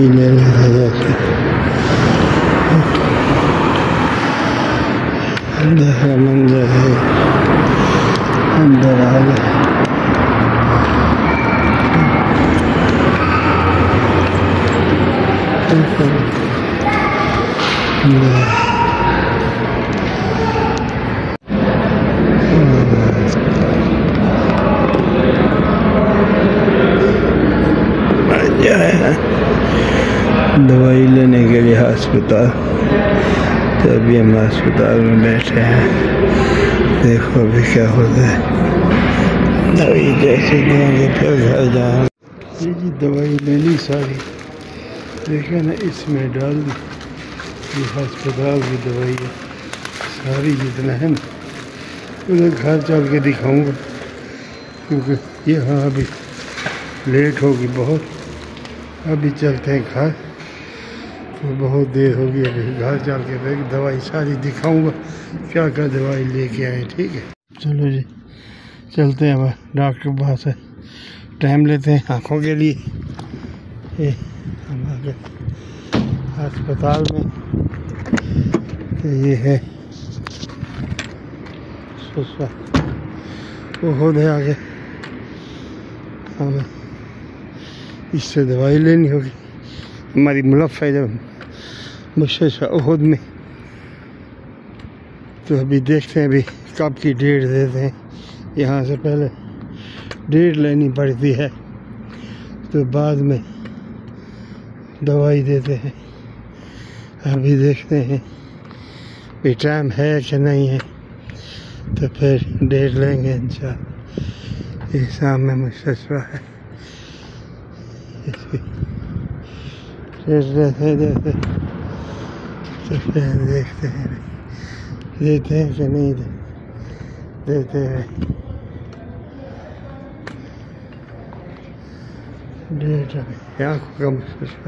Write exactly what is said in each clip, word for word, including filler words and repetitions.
दवाई ले रहे हैं। अंदर मंजर है, अंदर आ गए। दवाई लेने के लिए अस्पताल, तो अभी हम अस्पताल में बैठे हैं। देखो अभी क्या होता है। दवाई जैसे देंगे फिर घर जाएंगे। ये जी दवाई लेनी सारी, देखा ना, इसमें डाल दी। ये अस्पताल की दवाई है सारी जितना है ना। उधर घर चल के दिखाऊंगा क्योंकि यहाँ अभी लेट होगी बहुत। अभी चलते हैं घर, तो बहुत देर होगी। अभी घर चल के फिर दवाई सारी दिखाऊंगा क्या क्या दवाई लेके आए। ठीक है, चलो जी चलते हैं। अब डॉक्टर के पास है, टाइम लेते हैं आँखों के लिए। ये हम आ गए अस्पताल में। तो ये है सुसवा, वो खुद है आगे। हमें इससे दवाई लेनी होगी। हमारी मुलफ है जब मुस्तशफा उहुद में। तो अभी देखते हैं अभी कब की डेट देते हैं। यहाँ से पहले डेट लेनी पड़ती है, तो बाद में दवाई देते हैं। अभी देखते हैं भी टाइम है कि नहीं है, तो फिर डेट लेंगे इंशाअल्लाह। ये सामने मुस्तशफा है, जैसे जैसे तो फिर देखते हैं देते हैं कि नहीं दे, देते हैं। डेट अभी आँखों का मुस्तशफा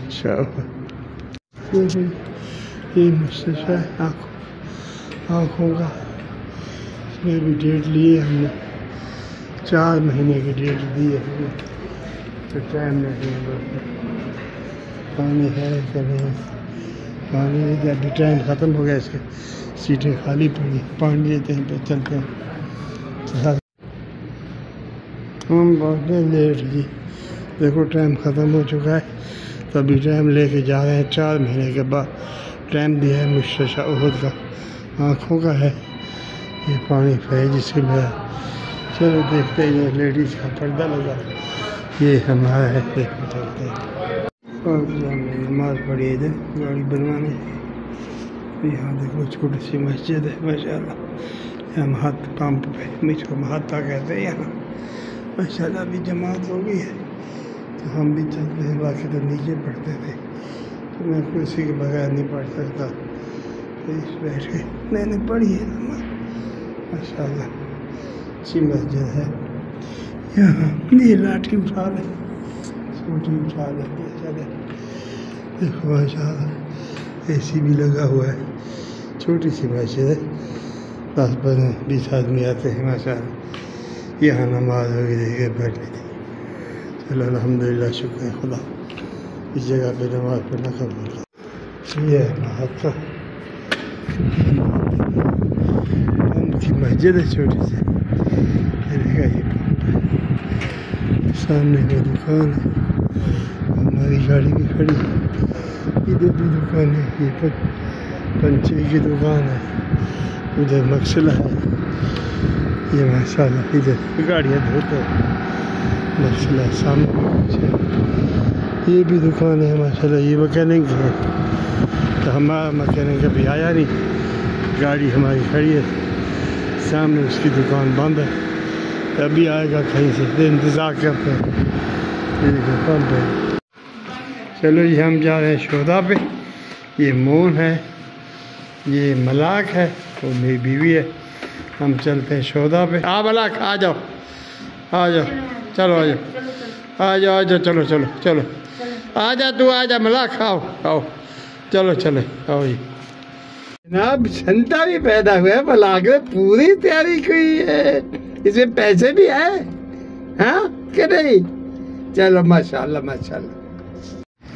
ये मुस्तशफा है आँखों आँखों का। इसमें भी डेट ली है हमने, चार महीने की डेट दी है हमने। तो टाइम लगेगा। पानी है कि नहीं, पानी अभी टाइम ख़त्म हो गया। इसके सीटें खाली पड़ी, पानी लेते हैं फिर चलते हैं। हम बहुत लेट जी, देखो टाइम ख़त्म हो चुका है। तो अभी टाइम लेके जा रहे हैं। चार महीने के बाद टाइम दिया है मुस्तशफा उहुद का, आँखों का है। ये पानी है जिसके मेरा। चलो देखते हैं। ये लेडीज़ का पर्दा लगा, ये हमारा है। देखो चलते हैं। और नमाज पढ़ी इधर गाड़ी बनवाने। यहाँ देखो छोटी सी मस्जिद है माशाल्लाह। यहाँ महत पंप पे, मुझको महत्ता कहते हैं यहाँ माशाल्लाह। अभी जमात हो गई है तो हम भी चलते हैं। बाकी तो नीचे पढ़ते थे, तो मैं कुर्सी के बगैर नहीं पढ़ सकता। तो इस बैठ के मैंने पढ़ी है नमाज माशाल्लाह। अच्छी मस्जिद है। यहाँ ये लाठी उठा ले, छोटी उठा ले, चले देखो माशाल्लाह। एसी भी लगा हुआ है, छोटी सी मस्जिद है। दस पंद्रह बीस आदमी आते हैं माशाल्लाह। यहाँ नमाज होगी देखिए बैठने की। चलो अल्हम्दुलिल्लाह, शुक्र है खुदा इस जगह पे नमाज पढ़ना कबूल कर। ये है महत्ता की मस्जिद है छोटी सी। ये सामने में दुकान है, हमारी गाड़ी भी खड़ी है। इधर भी दुकान है, ये पर पंचे की दुकान है। उधर मक्सला है, ये माशाल्लाह इधर गाड़ियाँ धोते हैं। मक्सला सामने कुछ है, ये भी दुकान है माशाल्लाह। ये मैकेनिक है, तो हमारा मैकेनिक अभी आया नहीं। गाड़ी हमारी खड़ी है सामने, उसकी दुकान बंद है। अभी आएगा कहीं से, तो इंतज़ार करते हैं। ये देखो पंप है। चलो ये हम जा रहे हैं शोधा पे। ये मोन है, ये मलाक है, वो मेरी बीवी है। हम चलते हैं शोधा पे। आ मलाक आ जाओ, आ जाओ, चलो आ जाओ, आ जाओ, आ जाओ, चलो चलो चलो, आ जा तू, आ जा मलाक, आओ आओ, चलो चले आओ। जी जनाब, संता भी पैदा हुआ है मलाक ने, पूरी तैयारी की है। इसमें पैसे भी है, हाँ कि नहीं? चलो माशाल्लाह माशाल्लाह।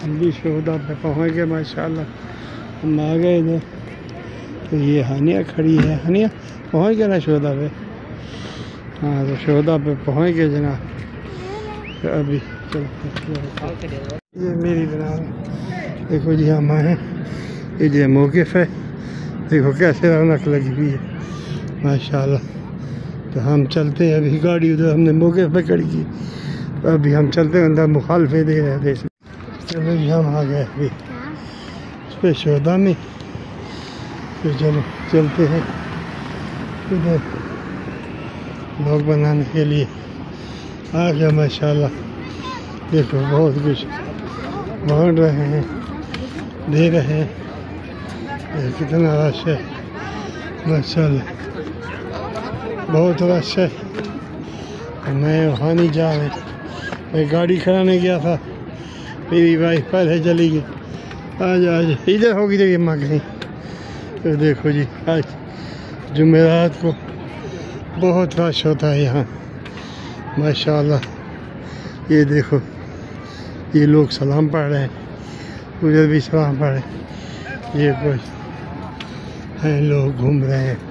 हम भी शोहदा पे पहुँच गए माशाल्लाह। हम आ गए इधर, तो ये हानिया खड़ी है। हानिया पहुँच गए ना शोहदा पे? हाँ, तो शोहदा पे पहुँच गए जनाब। तो अभी चलो, ये मेरी जनाब देखो जी, हम आए हैं, ये जो मौक़िफ़ है, देखो कैसे रौनक लगी हुई है माशाल्लाह। तो हम चलते हैं, अभी गाड़ी उधर हमने मौक़िफ़ पे खड़ी की, अभी हम चलते हैं अंदर, मुखालफे दे रहे थे। चलो जी, हम आ गए अभी इस पे शोहदा में। तो चलो चलते हैं उधर, ब्लॉग बनाने के लिए आ गया माशाल्लाह। देखो बहुत कुछ बांट रहे हैं, दे रहे हैं, कितना रश है माशाल्लाह, बहुत रश है। मैं वहाँ नहीं जा रहे, मैं गाड़ी कराने गया था, मेरी वाइफ पहले चली गई। आज आज इधर होगी देखिए माँ कहीं। तो देखो जी, आज जुमेरात को बहुत रश होता है यहाँ माशाल्लाह। ये देखो, ये लोग सलाम पढ़ रहे हैं, उधर भी सलाम पढ़ रहे हैं। ये कुछ हैं लोग घूम रहे हैं।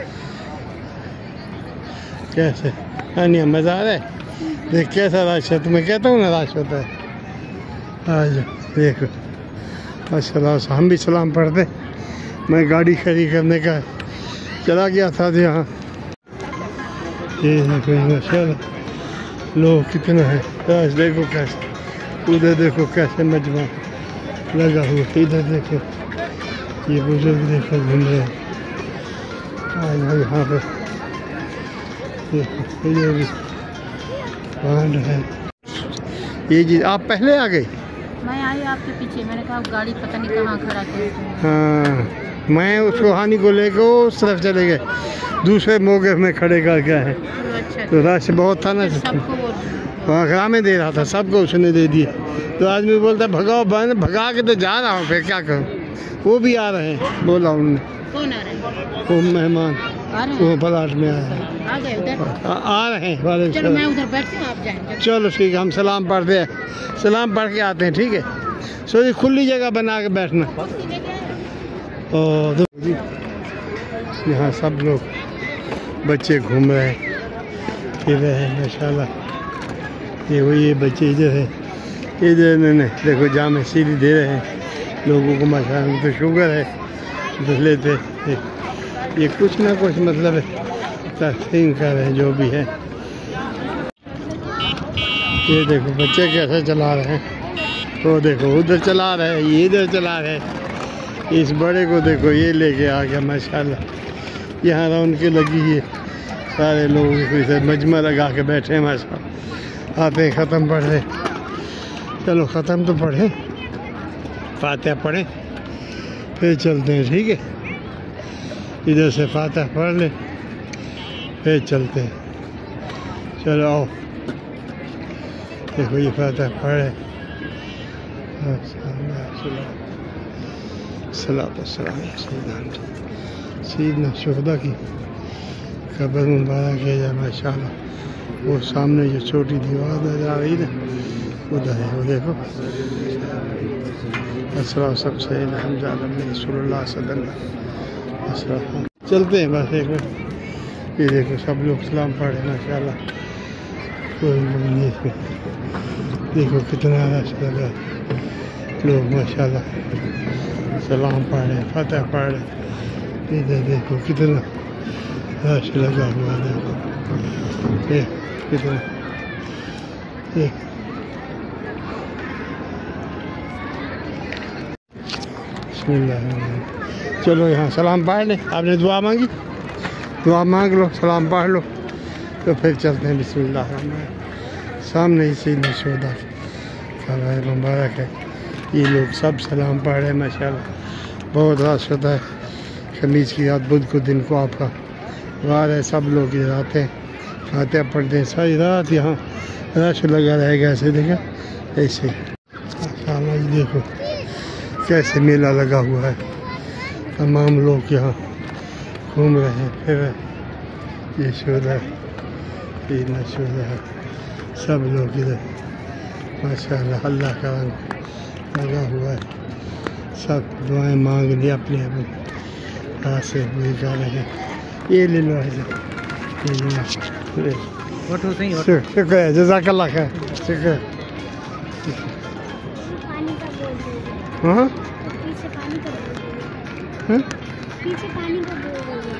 कैसे अन्य मज़ा आ रहा है? देख कैसा रश है, तुम्हें कहता हूँ ना रश होता है। आज देखो माशाल्लाह, हम भी सलाम पढ़ते। मैं गाड़ी खड़ी करने का चला गया था यहाँ। ये देखो माशाल्लाह, लोग कितना है, आज देखो कैसे, उधर देखो कैसे मजमा लगा हुआ, इधर देखो ये बुजुर्ग देखो घूम रहे हैं। आज यहाँ पे देखो ये भी बांध है। ये जी आप पहले आ गए? मैं आई आपके पीछे, मैंने कहा गाड़ी पता नहीं कहाँ खड़ा किया। हाँ, मैं उसको हानि को लेकर उस तरफ चले गए, दूसरे मौके में खड़े कर गया है। अच्छा, तो रश बहुत था ना, वहाँ ग्रामे दे रहा था, सबको उसने दे दिए। तो आदमी बोलता भगाओ बहन, भगा के तो जा रहा हूँ, फिर क्या करूँ। वो भी आ रहे हैं, बोला उन्होंने। कौन आ रहे हैं? वो मेहमान वो प्लाट में आए हैं, आ गए उधर? आ, आ रहे हैं वाले। चलो मैं उधर बैठती हूँ, आप जाएंगे। चलो ठीक है, हम सलाम पढ़ते हैं, सलाम पढ़ के आते हैं, ठीक है। सो खुली जगह बना के बैठना। और यहाँ सब लोग बच्चे घूम रहे हैं, फिर रहे हैं माशाल्लाह। ये वो ये बच्चे इधर है, इधर इन्होंने देखो जामे सीधी दे रहे हैं लोगों को माशाल्लाह। तो शुगर है तो लेते ये, ये कुछ ना कुछ मतलब है तकसीम कर रहे हैं जो भी है। ये देखो बच्चे कैसे चला रहे हैं, तो देखो उधर चला रहे हैं, ये इधर चला रहे हैं। इस बड़े को देखो ये लेके आ गया माशाल्लाह। यहाँ रौनकें लगी है, सारे लोग इसे मजमा लगा के बैठे हैं माशाल्लाह। आते हैं ख़त्म पढ़ रहे, चलो ख़त्म तो पढ़ें, फातिहा पढ़ें, फिर चलते हैं, ठीक है। इधर से फातिहा पढ़ लें, फिर चलते हैं। चलो आओ, देखो ये फातिहा पढ़े। सैयदना शुहदा की कब्र मुबारक है या माशाल्लाह। वो सामने जो छोटी दीवार नजर आ रही है उधर है, वो देखो। असरा सबसे चलते हैं बस एक मिनट। ये देखो सब लोग सलाम पढ़े माशाल्लाह, कोई नहीं इसमें। देखो कितना रश लगा, लोग माशाल्लाह सलाम पढ़ रहे, फतह पढ़ रहे। इधर देखो कितना रश लगा हुआ, देखो ये कितना ये। चलो यहाँ सलाम पढ़ लें, आपने दुआ मांगी, दुआ मांग लो, सलाम पढ़ लो, तो फिर चलते हैं। बिस्मिल्लाह। सामने ही सैयदना शुहदा का मुबारक है। ये लोग सब सलाम पढ़ रहे हैं माशाल्लाह। बहुत रश होता है खमीस की रात, बुध को दिन को आपका वार है। सब लोग इधर आते हैं, फातिहा पढ़ते हैं, सारी रात यहाँ रश लगा रहेगा। ऐसे देखा, ऐसे माशाल्लाह। ये देखो कैसे मेला लगा हुआ है, तमाम लोग यहाँ घूम रहे हैं, फिर ये शुहदा ये ना शुहदा है, सब लोग इधर माशाल्लाह। अल्लाह का लगा हुआ है। सब दुआएं मांग ली अपने अपने हाथ से पूरी कर रहे हैं। ये ले लो ऐसे, ये लो, ले लो। शुक्र है, जज़ाकल्लाह खैर, शुक्र। हाँ पीछे पानी का बोल हाँ पीछे पानी का बोल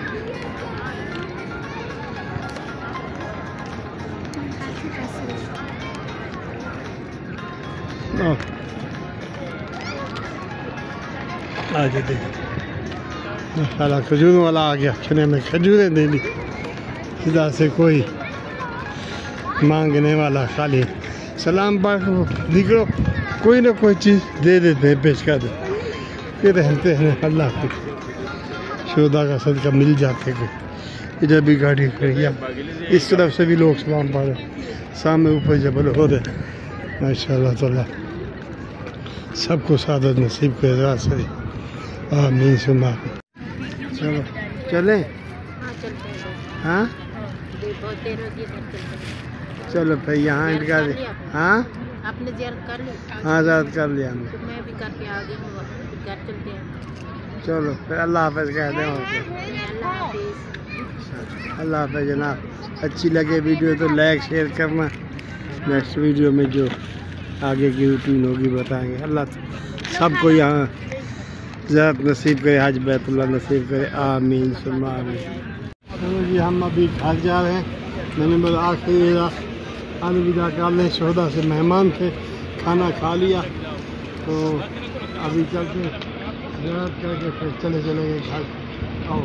आ जाते माशाल्लाह खजूरों वाला आ गया। खाने में खजूरें दे दी। इधर से कोई मांगने वाला खाली सलाम पाक निकलो, कोई ना कोई चीज़ दे देते हैं, पेश कर देते। ये रहते हैं अल्लाह की शोदा का सदका मिल जाते हैं। इधर भी गाड़ी खड़ी है, इस तरफ से भी लोग सलाम पा रहे, सामने ऊपर जबल हो रहे। माशाल्लाह ताला सबको सादत नसीब को इज़ाज़त से आमीन सुमा। चलो चलें। हाँ चलते हैं। हाँ बहुत देर होगी, घर चलते हैं। चलो फिर यहाँ इनका हाँ आपने ज़ियारत कर ली? हाँ ज़्यादा कर लिया हमने। तो मैं भी करके आ गई हूँ, घर चलते हैं। चलो फिर अल्लाह हाफ़िज़ कह दें। अल्लाह हाफिज़। अल्लाह हाफ़िज़ जनाब। अच्छी लगे वीडियो तो लाइक शेयर करना। नेक्स्ट वीडियो में जो आगे की रूटीन होगी बताएंगे। अल्लाह सबको यहाँ ज़ियारत नसीब करे, हज बैतुल्लाह नसीब करे, आमीन सुम्मा आमीन। चलो जी हम अभी घर जा रहे हैं। मैंने बोला आखिरी अलविदा कर लें, शोदा से मेहमान थे, खाना खा लिया तो अभी चलते ज़ियारत करके फिर चले चलेंगे घर। आओ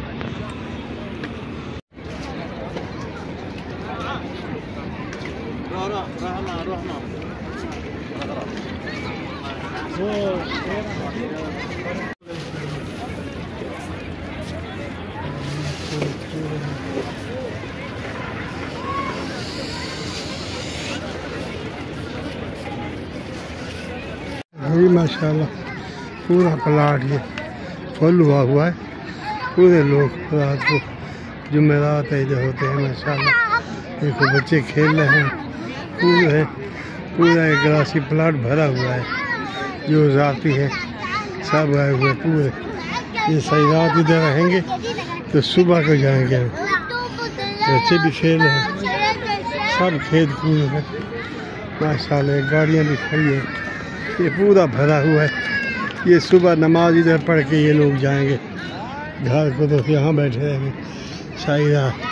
जी माशाल्लाह पूरा प्लाट ये फुल हुआ हुआ है। पूरे लोग रात को जुमेरात इधर होते हैं माशाल्लाह। देखो बच्चे खेल रहे हैं, पूरे है पूरा एक ग्रासी प्लाट भरा हुआ है। जो जाती है सब आए हुए पूरे। ये सही रात इधर रहेंगे तो सुबह को जाएंगे। बच्चे भी खेल रहे हैं, सब खेत कूद है माशाल्लाह। गाड़ियाँ भी खड़ी है, ये पूरा भरा हुआ है। ये सुबह नमाज इधर पढ़ के ये लोग जाएंगे घर को, तो यहाँ बैठे रहेंगे सारी रात।